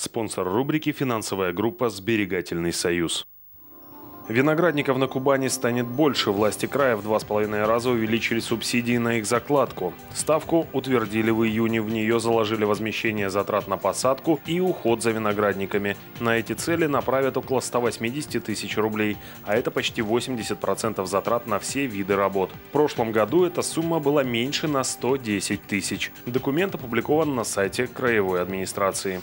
Спонсор рубрики «Финансовая группа «Сберегательный союз». Виноградников на Кубани станет больше. Власти края в 2,5 раза увеличили субсидии на их закладку. Ставку утвердили в июне. В нее заложили возмещение затрат на посадку и уход за виноградниками. На эти цели направят около 180 тысяч рублей, а это почти 80% затрат на все виды работ. В прошлом году эта сумма была меньше на 110 тысяч. Документ опубликован на сайте краевой администрации.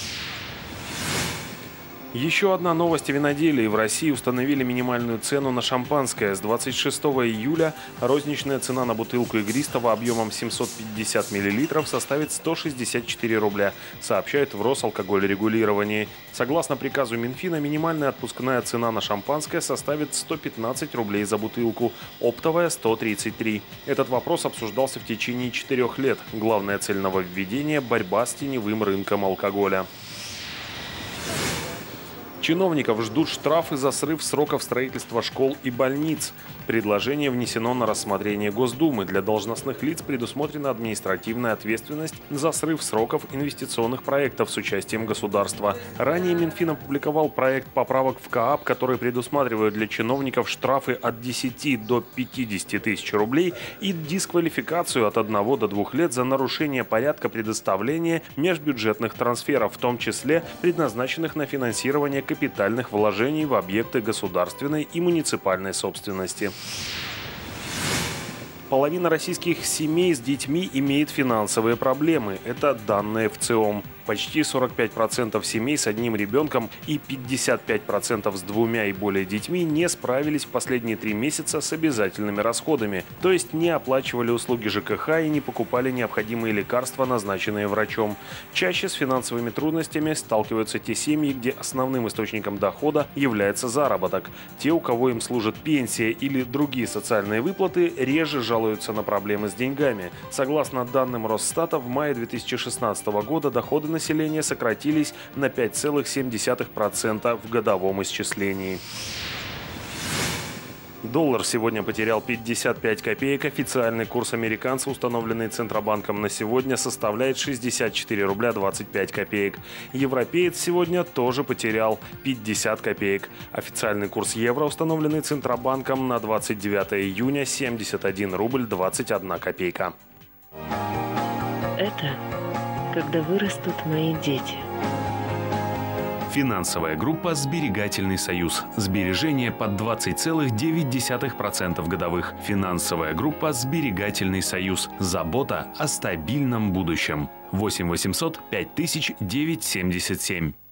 Еще одна новость о виноделии. В России установили минимальную цену на шампанское. С 26 июля розничная цена на бутылку игристого объемом 750 мл составит 164 рубля, сообщают в Росалкогольрегулировании. Согласно приказу Минфина, минимальная отпускная цена на шампанское составит 115 рублей за бутылку, оптовая – 133. Этот вопрос обсуждался в течение 4 лет. Главная цель нововведения – борьба с теневым рынком алкоголя. Чиновников ждут штрафы за срыв сроков строительства школ и больниц. Предложение внесено на рассмотрение Госдумы. Для должностных лиц предусмотрена административная ответственность за срыв сроков инвестиционных проектов с участием государства. Ранее Минфин опубликовал проект поправок в КоАП, которые предусматривают для чиновников штрафы от 10 до 50 тысяч рублей и дисквалификацию от 1 до 2 лет за нарушение порядка предоставления межбюджетных трансферов, в том числе предназначенных на финансирование капитальных вложений в объекты государственной и муниципальной собственности. Половина российских семей с детьми имеет финансовые проблемы. Это данные ВЦИОМ. Почти 45% семей с одним ребенком и 55% с 2 и более детьми не справились в последние 3 месяца с обязательными расходами, то есть не оплачивали услуги ЖКХ и не покупали необходимые лекарства, назначенные врачом. Чаще с финансовыми трудностями сталкиваются те семьи, где основным источником дохода является заработок. Те, у кого им служит пенсия или другие социальные выплаты, реже жалуются на проблемы с деньгами. Согласно данным Росстата, в мае 2016 года доходы населения сократились на 5,7% в годовом исчислении. Доллар сегодня потерял 55 копеек. Официальный курс американца, установленный Центробанком на сегодня, составляет 64 рубля 25 копеек. Европеец сегодня тоже потерял 50 копеек. Официальный курс евро, установленный Центробанком на 29 июня, 71 рубль 21 копейка. Это когда вырастут мои дети. Финансовая группа «Сберегательный союз». Сбережения под 20,9% годовых. Финансовая группа «Сберегательный союз». Забота о стабильном будущем. 8 800 5000 977.